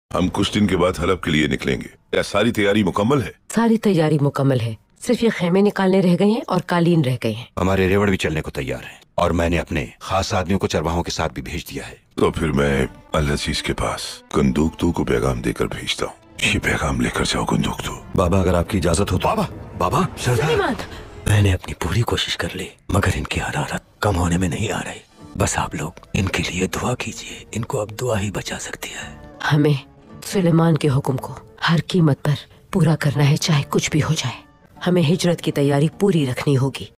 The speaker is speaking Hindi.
हम कुछ दिन के बाद हलब के लिए निकलेंगे। क्या सारी तैयारी मुकम्मल है? सारी तैयारी मुकम्मल है, सिर्फ ये खेमे निकालने रह गए हैं और कालीन रह गए हैं। हमारे रेवड़ भी चलने को तैयार है और मैंने अपने खास आदमियों को चरवाहों के साथ भी भेज दिया है। तो फिर मैं अल-अजीज के पास कंदूकतू को पैगाम देकर भेजता हूँ। ये पैगाम लेकर जाओ कंदूकतू। बाबा अगर आपकी इजाजत हो तो। बाबा सुलेमान, मैंने अपनी पूरी कोशिश कर ली मगर इनकी हरारत कम होने में नहीं आ रही। बस आप लोग इनके लिए दुआ कीजिए, इनको अब दुआ ही बचा सकती है। हमें सुलेमान के हुक्म को हर कीमत पर पूरा करना है, चाहे कुछ भी हो जाए। हमें हिजरत की तैयारी पूरी रखनी होगी।